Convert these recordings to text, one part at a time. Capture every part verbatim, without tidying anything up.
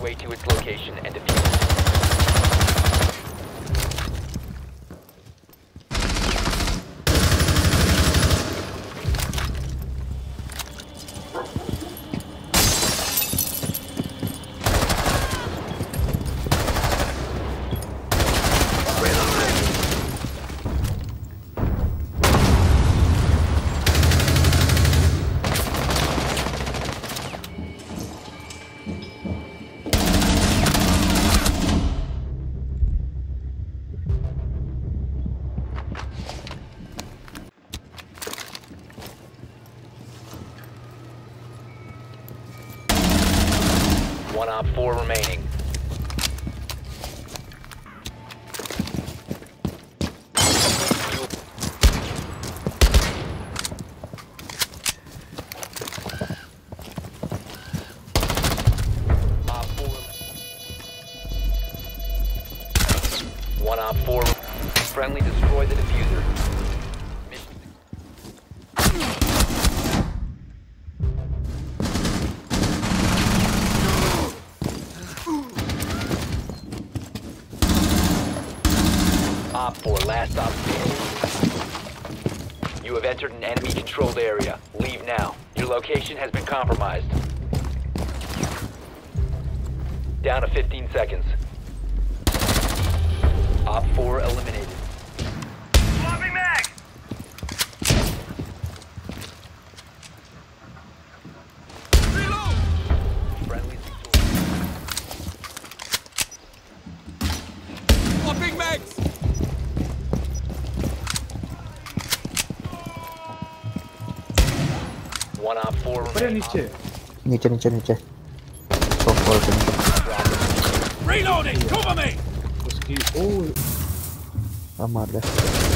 your way to its location and defuse it. One op four remaining. Op four. One op four. Friendly, destroy the diffuser. Op four, last op standing. You have entered an enemy-controlled area. Leave now. Your location has been compromised. Down to fifteen seconds. Op four eliminated. Swapping mag! Reload! Friendly swapping mags! One op four remaining. नीचे नीचे नीचे नीचे top floor पे नीचे Reloading! Cover me! उसकी ओ अब मार दे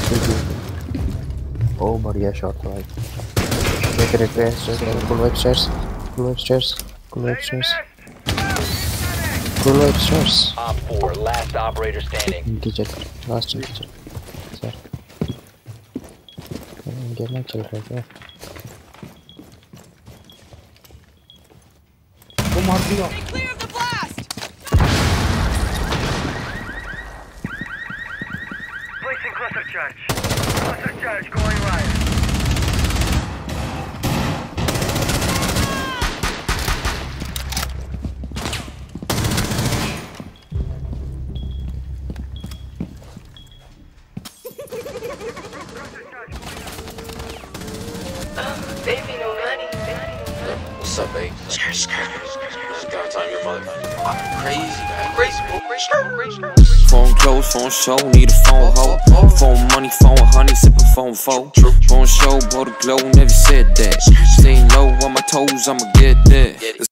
ओ बढ़िया शॉट था भाई एक request full web stairs full web stairs full web stairs full web stairs Op four, last operator standing. Teacher last teacher sir game में चल रहा है वो मार दिया Clear the blast! Placing cluster charge. Cluster charge going live. Baby, no money. What's up, babe? Skirt, skirt. Gotta time your mother. Crazy, man. Crazy, bro. Crazy, crazy. Phone close, phone show, need a phone hoe. Phone money, phone honey, sipping phone foe. Phone show, blow the glow, never said that. Staying low on my toes, I'ma get that.